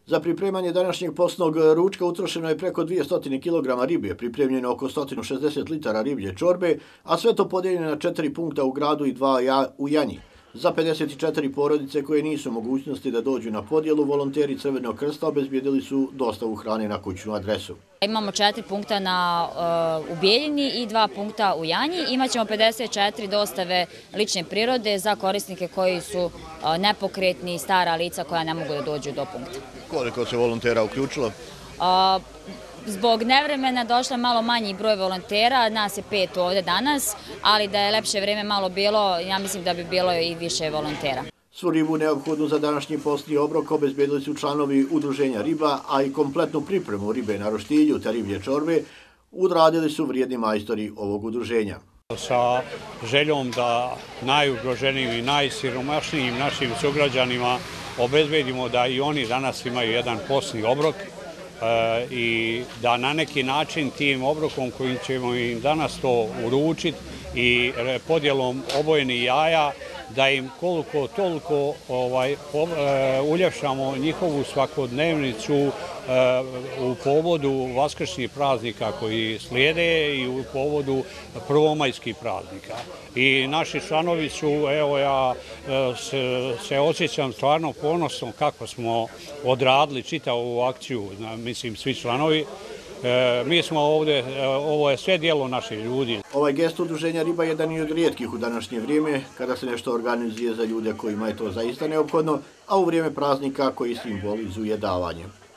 Za pripremanje današnjeg postnog ručka utrošeno je preko 200 kg ribe, pripremljeno oko 160 litara riblje čorbe, a sve to podijeljeno na 4 punkta u gradu i 2 u Janji. Za 54 porodice koje nisu mogućnosti da dođu na podjelu, volonteri Crvenog krsta obezbijedili su dostavu hrane na kućnu adresu. Imamo 4 punkta u Bijeljini i 2 punkta u Janji. Imaćemo 54 dostave lične prirode za korisnike koji su nepokretni i stara lica koja ne mogu da dođu do punkta. Koliko se volontera uključilo? Zbog nevremena došlo je malo manji broj volontera, nas je 5 ovdje danas, ali da je lepše vreme malo bilo, ja mislim da bi bilo i više volontera. Svu ribu neophodnu za današnji postni obrok obezbedili su članovi Udruženja riba, a i kompletnu pripremu ribe na roštilju te riblje čorbe odradili su vrijedni majstori ovog udruženja. Sa željom da najugroženijim i najsiromašnijim našim sugrađanima obezbedimo da i oni danas imaju jedan postni obrok i da na neki način tim obrokom kojim ćemo im danas to uručiti i podjelom obojenih jaja da im koliko toliko uljepšamo njihovu svakodnevnicu u povodu vaskršnjih praznika koji slijede i u povodu prvomajskih praznika. I naši članovi su, evo ja se osjećam stvarno ponosno kako smo odradili čitavu ovu akciju, mislim svi članovi. Mi smo ovdje, ovo je sve dijelo naših ljudi. Ovaj gest udruženja riba je jedan od rijetkih u današnje vrijeme kada se nešto organizuje za ljude kojima je to zaista neophodno, a u vrijeme praznika koji simbolizuje davanje.